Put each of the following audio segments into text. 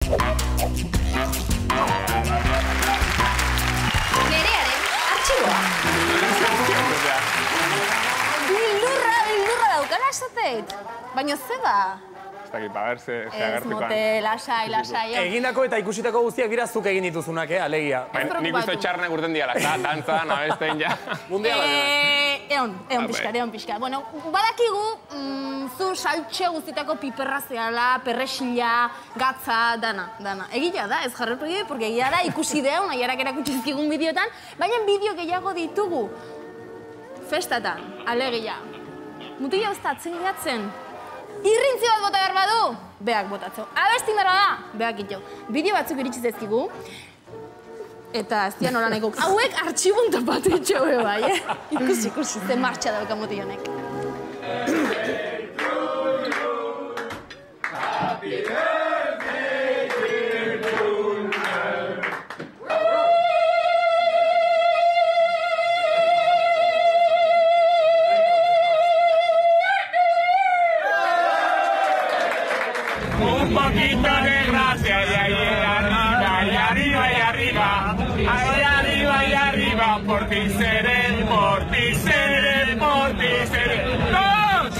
Nerearen artxiboa. Bildurra daukala esateit. Baina ze da? Ez dakit, ba, berze Ez mote, lasai. Egindako eta ikusitako guztiak dira zuk egin dituzunak, alegia. Nik uste txarnak urten dialak, dantzan, abesten ja. Egon pixka. Bueno, badakigu, zu saltxe guztietako piperra zehala, perrexila, gatza, dana. Egia da, ez jarretu egi, porque egia da, ikusi deun, aiarak erakutsizkigun bideotan, baina bideo gehiago ditugu. Festatan, alegia. Mutila ustatzen gidatzen. Irrintzi bat bota behar badu, beak botatzeu. Abesti behar da, beak itxeu. Bideo batzuk iritsi zezkigu. Eta ez dian nola nahiko. Hauek artxibun topatu itxeu bai, Ikusi, ze martxa dauka mutillonek. Un poquito de gracia y arriba, por ti seré. ¡Dos!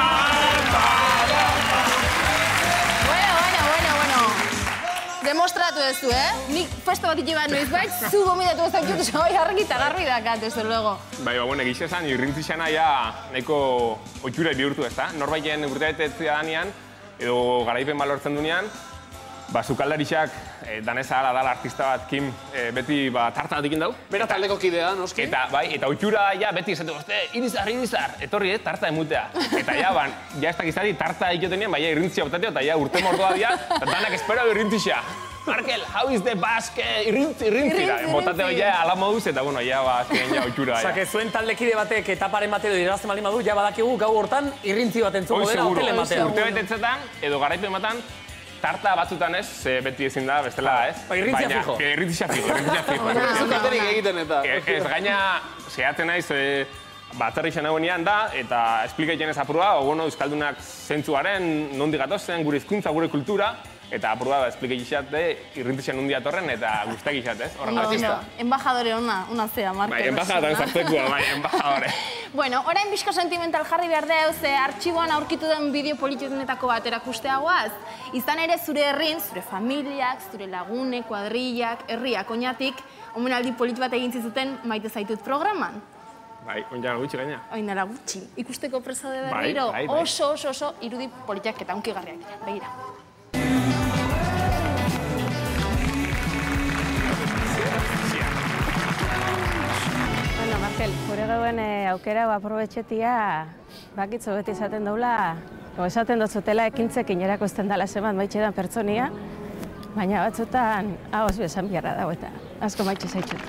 Bueno. Demostratu duzu, Nik festa bat itxi bat noiz bait, zu gomidatu ez dakiut, bai argi eta garbi dakat, desde luego. Bai, egiz esan, irrintzixana ja nahiko oitxura bihurtu ez da. Norbaiten urtebetetzea danean, edo garaipen balortzen dunean, sukaldarixak danesa ala dala artista bat Kim beti tarta bat ikin dau. Bera taldeko kidea, noski? Eta oitxura ja beti esatu gozte, irizar, etorri tarta emutea. Eta ja ez dakizari tarta ikotenean, irrintzia botateo, eta ja urte mordoa dira, eta danak espero irrintzixa. Markel, how is the basque? Irrintzi. Botateo ja ala moduz, eta azkenean ja oitxura. Osea, zuen taldekide batek etaparen bateo irabazten baldin badu, ja badakigu gau hortan irrintzi bat entzuko dela hotelen batean. Urte betetzetan, edo garaipen batan, tarta batzutan ez, beti ezin da, bestela ez. Irrintzia fijo. Irrintzia fijo. Zukaterik egiten eta. Ez gaina, zehatzen naiz, batzarri xena guenean da, eta esplikaiten ez apurua, euskaldunak zentzuaren, nondi gatozen, gure hizkuntza, gure kultura, eta apurua esplikaitxate, irrintzia nondi atorren, eta guztak izat, ez? Embajadore ona zea, Markel. Embajadore zartekua, embajadore. Bueno, orain bizko sentimental jarri behar deu, ze artxiboan aurkitu den bideo politikoenetako bat erakusteagoaz. Izan ere zure herrin, zure familiak, zure lagune, kuadrillak, herriak oinatik, omenaldi polit bat egin zizuten maite zaitut programan. Bai, oinara gutxi gaina. Oinara gutxi. Ikusteko presa de berriro, oso irudi politiak eta unkigarriak dira. Begira. Markel, gure gauen aukera aprobetxetia bakitzo beti izaten daula, esaten dotzutela ekintzekin erakosten dala zeman maitxedan pertsonia, baina batzutan hagoz bezan biarra dago eta asko maitxe zaitxut.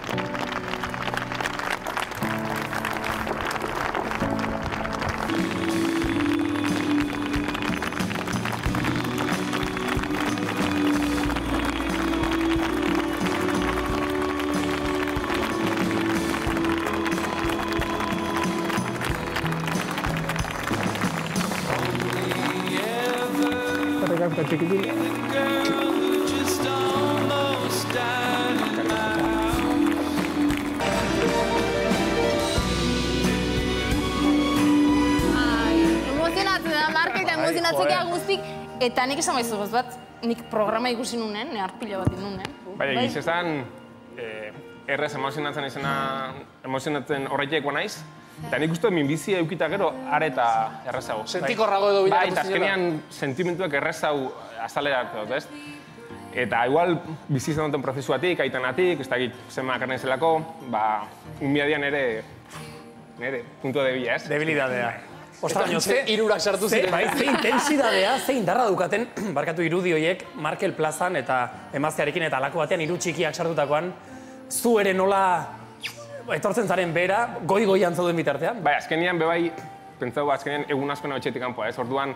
Emozionatzen da, Markel, eta emozionatzekea guztik, eta nik esan baizu goz bat, nik programa ikusi nunen, hartpila bat nunen. Bai, egiz esan, errez emozionatzen izena, emozionatzen horreitekoa naiz, eta nik uste minbizi eukita gero areta errezago. Sentikorrago edo bilakatu zinela? Bai, eta azkenean sentimentuak errezago azalera dut, ez? Eta igual bizi izan duten prozesuatik, aitanatik, ez dakit zenba akarna izelako, unbiadian nire punto de bila, ez? Debilidadea. Ostra, baina ze irurak sartu ziren. Bai, ze intensidadea, ze indarra dukaten, barkatu irudi horiek, Markel plazan eta emaztearekin eta alako batean hiru txikiak sartutakoan, zu ere nola etortzen zaren bera, goi-goian zauden bitartean? Bai, azkenean, bebai, pentsau, azkenean egun askoena betxetik kanpoa, ez? Orduan,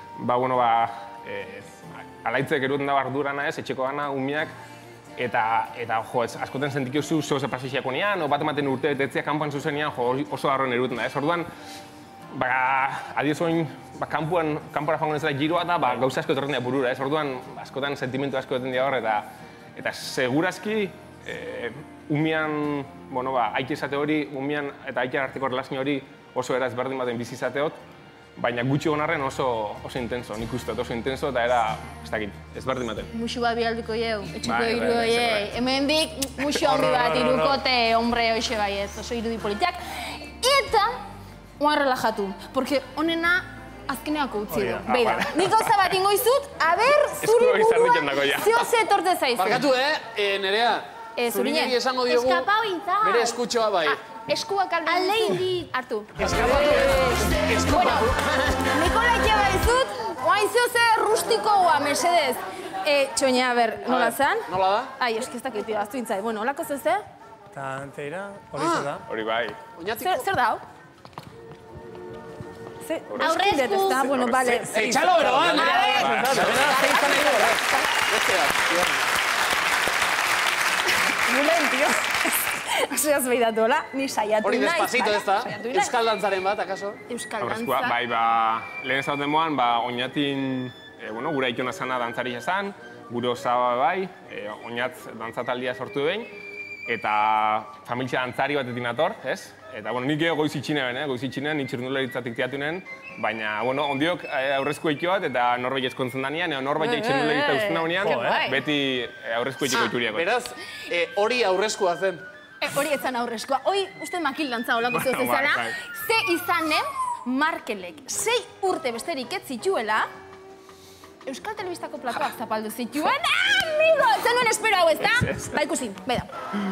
alaitzek eruten da ardurana ez, etxeko gana, umiak, eta jo, askoten sentikio zu zoze pasixiako nian, o bat ematen urte betetzea kanpoan zuzenean, jo, oso garroen eruten da, ez? Orduan, Adioz oin, kanpora joango nezela giroa eta gauza asko etorren dira burura, ez? Orduan, askotan sentimentu asko etorren dira hor, eta segurazki, umian, aike izate hori, umian eta aikean arteko relazio hori oso era ezberdin baten bizi izateot, baina gutxi gonarren oso intenso, nik uste oso intenso eta era, ez dakit, ezberdin baten. Musu bat bialduko jau, etxuko iru horiei. Hemen dik, musu handi bat irukote hombre hoxe bai ez, oso irudi politiak. Eta, oan relajatu, porque honena azkeneako utzi du. Beida, nik gauza bat ingo izut, aber, zuri buruan, zeo ze etorte zaizu. Barkatu, Nerea? Zurinegi esango diogu, bere eskutxoa bai. Eskuak aldein dit. Artu. Eskupa. Bueno, Nikola ikeba izut, oain zeo ze rustikoa, mesedez. Txoina, ber, nola zan? Nola da? Ai, eskiztak iti, aztu intzai. Bueno, holako zeu ze? Tantera, hori zer da? Hori bai. Zer da, hau? Aurrezku. Bueno, bale. Txalo, bero, Gulen, tío. Oseaz behidatu, hola? Ni saiatu hori nahi. despacito ez da? Euskal dantzaren bat, akaso? Euskal Aurrezkoa, dantza. bai, lehen zauten moan, oinatin, gura ikona zana dantzari esan, gure osaba bai, oinatz dantzataldia sortu behin, eta familia dantzari batetik nator, ez? Eta, nik goiz itxinean, nik txirnularitzatik teatunen, baina, ondiok aurrezko ikioat eta norbait ezkontzen danean, norbait txirnularitza usten daunean, beti aurrezko ikiko ituriako. Beraz, hori aurrezkoa zen. Hori etzan aurrezkoa. Hoi, uste makil dantza holako zeu zezala. Ze izanen, Markelek 6 urte besterik ez zituela, Euskal Telebistako platoak zapaldu zituen. Amigo! Zenuen espero hau ez da? Ba, ikusi, beda.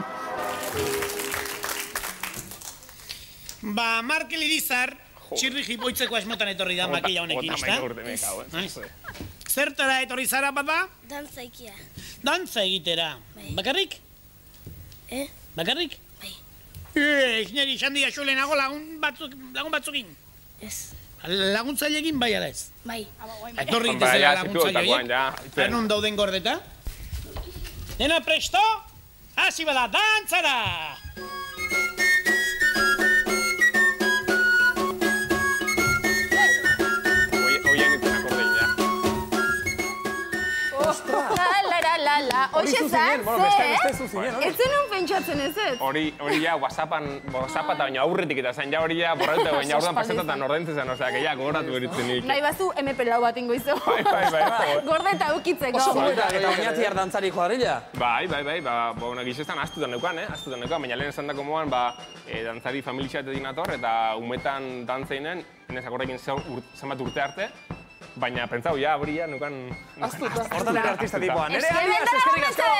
Ba, Markel Irizar, txirri jipoitzeko asmotan etorri da makila honekin, ezta? Zertara etorri zara, papa? Dantza ikia. Dantza egitera. Bakarrik? Bakarrik? Bai. Niri izan dira xulenago lagun batzukin. Ez. Laguntzailekin bai ala ez? Bai. Etorri dezela laguntzaileek. Non dauden gordeta? Dena presto? Hasi bada, dantzara! Hoxe zan, ez zenun pentsatzen ez ez? Hori ja, WhatsAppa eta baina aurretik eta zain ja hori ja borrauta, baina aurrean pasatatan ordaintzen zen, osea, que ja, gogoratu beritzen nik. Nahi bazu, MP lau bat ingo izo. Bai. Gordeta ukitzeko. Eta oinatziar dantzari joarela? Bai, gizestan astutan neukan, baina lehen esan dako moan, dantzari familixatetik nator, eta umetan dantzeinen, nezakorrekin zenbat urte arte, baina pentsau, ja, hori ja, nukan... Hortan artista tipoa. Eskerik asko!